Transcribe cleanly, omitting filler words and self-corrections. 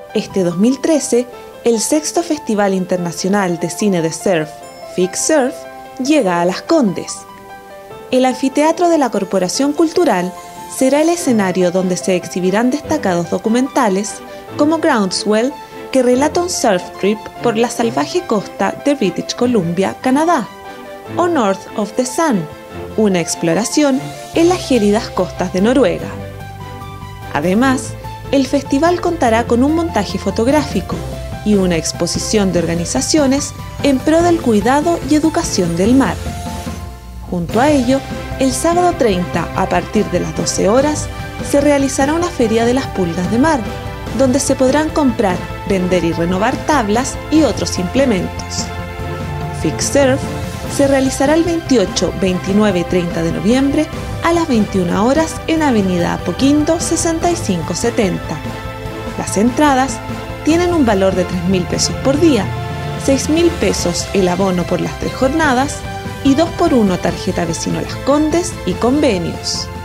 Este 2013, el sexto Festival Internacional de Cine de Surf, Fix Surf, llega a Las Condes. El anfiteatro de la Corporación Cultural será el escenario donde se exhibirán destacados documentales como Groundswell, que relata un surf trip por la salvaje costa de British Columbia, Canadá, o North of the Sun, una exploración en las gélidas costas de Noruega. Además, el festival contará con un montaje fotográfico y una exposición de organizaciones en pro del cuidado y educación del mar. Junto a ello, el sábado 30, a partir de las 12 horas, se realizará una feria de las pulgas de mar, donde se podrán comprar, vender y renovar tablas y otros implementos. Fix Surf se realizará el 28, 29 y 30 de noviembre a las 21 horas en Avenida Apoquindo 6570. Las entradas tienen un valor de 3.000 pesos por día, 6.000 pesos el abono por las 3 jornadas y 2x1 tarjeta Vecino Las Condes y convenios.